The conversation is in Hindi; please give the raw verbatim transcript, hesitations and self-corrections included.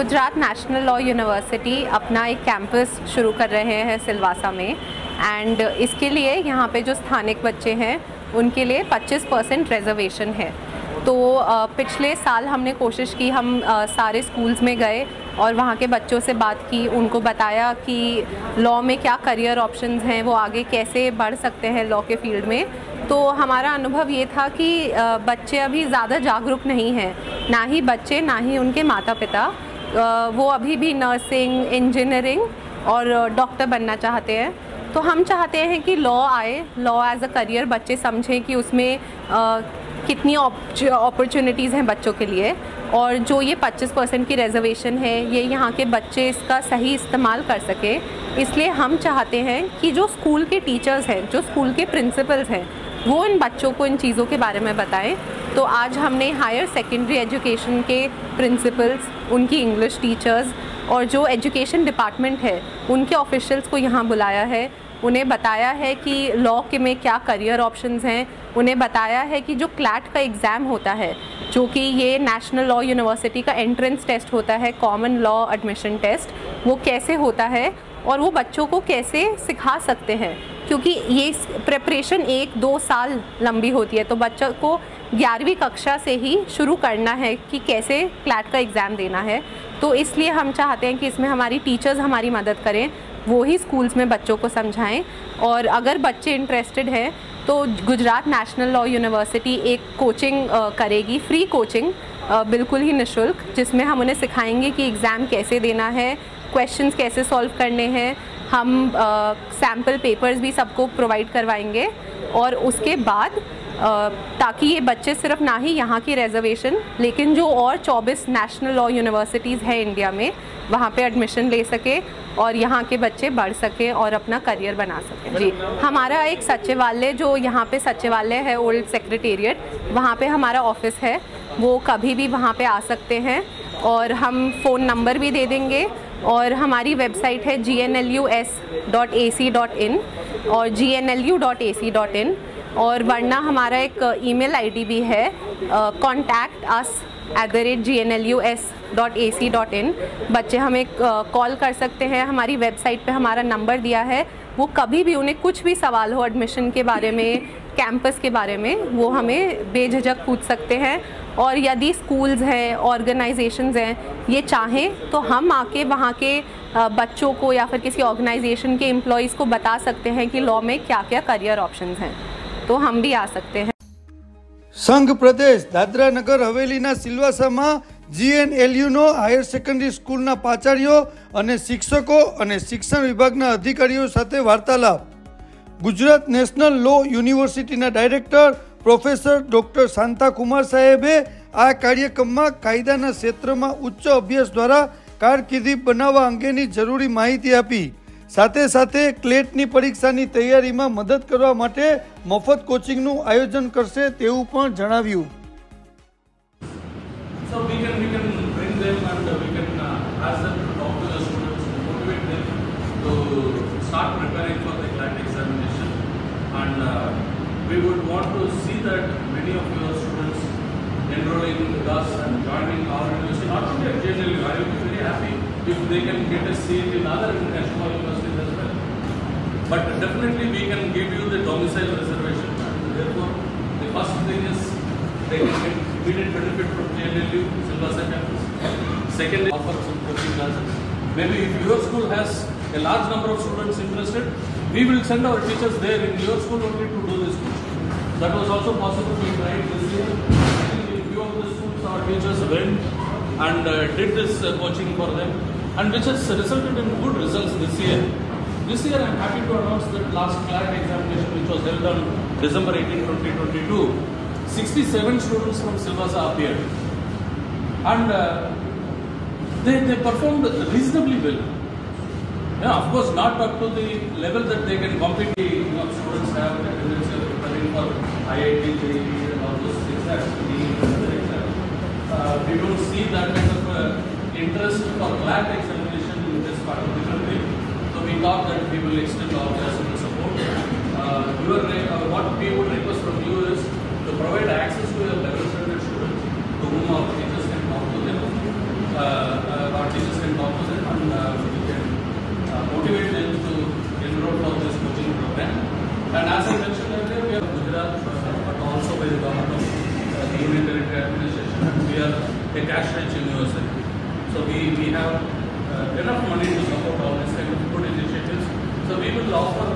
गुजरात नेशनल लॉ यूनिवर्सिटी अपना एक कैंपस शुरू कर रहे हैं सिलवासा में, एंड इसके लिए यहाँ पे जो स्थानिक बच्चे हैं उनके लिए पच्चीस परसेंट रिजर्वेशन है। तो पिछले साल हमने कोशिश की, हम सारे स्कूल्स में गए और वहाँ के बच्चों से बात की, उनको बताया कि लॉ में क्या करियर ऑप्शंस हैं, वो आगे कैसे बढ़ सकते हैं लॉ के फील्ड में। तो हमारा अनुभव ये था कि बच्चे अभी ज़्यादा जागरूक नहीं हैं, ना ही बच्चे ना ही उनके माता पिता, वो अभी भी नर्सिंग, इंजीनियरिंग और डॉक्टर बनना चाहते हैं। तो हम चाहते हैं कि लॉ आए, लॉ एज अ करियर बच्चे समझें कि उसमें आ, कितनी अपॉर्चुनिटीज़ हैं बच्चों के लिए, और जो ये पच्चीस परसेंट की रिजर्वेशन है ये यहाँ के बच्चे इसका सही इस्तेमाल कर सके। इसलिए हम चाहते हैं कि जो स्कूल के टीचर्स हैं, जो स्कूल के प्रिंसिपल्स हैं, वो इन बच्चों को इन चीज़ों के बारे में बताएं। तो आज हमने हायर सेकेंडरी एजुकेशन के प्रिंसिपल्स, उनकी इंग्लिश टीचर्स और जो एजुकेशन डिपार्टमेंट है उनके ऑफिशियल्स को यहाँ बुलाया है, उन्हें बताया है कि लॉ के में क्या करियर ऑप्शंस हैं, उन्हें बताया है कि जो क्लैट का एग्ज़ाम होता है, जो कि ये नेशनल लॉ यूनिवर्सिटी का एंट्रेंस टेस्ट होता है, कॉमन लॉ एडमिशन टेस्ट, वो कैसे होता है और वो बच्चों को कैसे सिखा सकते हैं, क्योंकि ये प्रिपरेशन एक दो साल लंबी होती है। तो बच्चों को ग्यारहवीं कक्षा से ही शुरू करना है कि कैसे क्लैट का एग्ज़ाम देना है। तो इसलिए हम चाहते हैं कि इसमें हमारी टीचर्स हमारी मदद करें, वो ही स्कूल्स में बच्चों को समझाएं। और अगर बच्चे इंटरेस्टेड हैं तो गुजरात नेशनल लॉ यूनिवर्सिटी एक कोचिंग करेगी, फ्री कोचिंग, बिल्कुल ही निःशुल्क, जिसमें हम उन्हें सिखाएंगे कि एग्ज़ाम कैसे देना है, क्वेश्चंस कैसे सॉल्व करने हैं। हम सैम्पल पेपर्स भी सबको प्रोवाइड करवाएंगे, और उसके बाद आ, ताकि ये बच्चे सिर्फ ना ही यहाँ की रिजर्वेशन, लेकिन जो और चौबीस नेशनल लॉ यूनिवर्सिटीज़ हैं इंडिया में, वहाँ पे एडमिशन ले सके और यहाँ के बच्चे बढ़ सकें और अपना करियर बना सकें। जी, हमारा एक सचिवालय, जो यहाँ पे सचिवालय है ओल्ड सेक्रेटेरिएट, वहाँ पे हमारा ऑफिस है, वो कभी भी वहाँ पे आ सकते हैं, और हम फ़ोन नंबर भी दे देंगे। और हमारी वेबसाइट है G N L U S dot A C dot in और G N L U dot A C dot in, और वरना हमारा एक ईमेल आईडी भी है, contact us at the rate G N L U S dot A C dot in. बच्चे हमें कॉल कर सकते हैं, हमारी वेबसाइट पे हमारा नंबर दिया है, वो कभी भी उन्हें कुछ भी सवाल हो एडमिशन के बारे में, कैंपस के बारे में, वो हमें बेझिझक पूछ सकते हैं। और यदि स्कूल्स हैं, ऑर्गेनाइजेशंस हैं, ये चाहें तो हम आके वहाँ के बच्चों को या फिर किसी ऑर्गेनाइजेशन के एम्प्लॉयज़ को बता सकते हैं कि लॉ में क्या क्या करियर ऑप्शंस हैं, तो हम भी आ सकते हैं। संघ प्रदेश दादरा नगर हवेलीना सिलवासामां जीएनएलयूनो हायर सेकंडरी स्कूलना प्राचार्यो अने शिक्षको अने शिक्षण विभागना अधिकारीओ साथे वार्तालाप। गुजरात नेशनल लॉ यूनिवर्सिटीना director professor doctor Shanta Kumar साहेबे आ कार्यक्रममां कायदाना क्षेत्रमां उच्च अभ्यास द्वारा कारकिर्दी बनाववा अंगेनी जरूरी माहिती आपी। साथे साथे क्लेटनी परीक्षानी तैयारीमां मदद करवा माटे मफत कोचिंगनुं आयोजन करशे तेवुं पण जणाव्युं। So we can we can bring them and we can uh, ask them to talk to the students, motivate them to start preparing for the CLAT examination, and uh, we would want to see that many of your students enrolling with us and joining our university. Not only at J N L U, I will be very happy if they can get a seat in other international universities as well. But definitely we can give you the domicile reservation. Therefore, the first thing is they can get immediate benefit from J N L U, Silvassa campus. Second, offer some coaching classes. Maybe if your school has a large number of students interested, we will send our teachers there in your school only to do this coaching. That was also possible. We tried this year. I think in few of the schools our teachers went and uh, did this uh, coaching for them, and which has resulted in good results this year. This year I am happy to announce that last CLAT examination, which was held on December eighteenth, twenty twenty-two, sixty-seven students from Silvassa appeared, and uh, they, they performed reasonably well. Yeah, of course not up to the level that they can compete. You know, students have a tendency of preparing for I I T, J E E and all those exams, the exams. Uh, we don't see that kind of uh, interest for CLAT examination in this part of the country. So we thought that we will extend our personal support. Uh, your, uh, what we would request from you is to provide access to your level standard students to whom our teachers can talk to them. Uh, uh, our a cash-rich university. So we, we have uh, enough money to support all these kind of good initiatives. So we will offer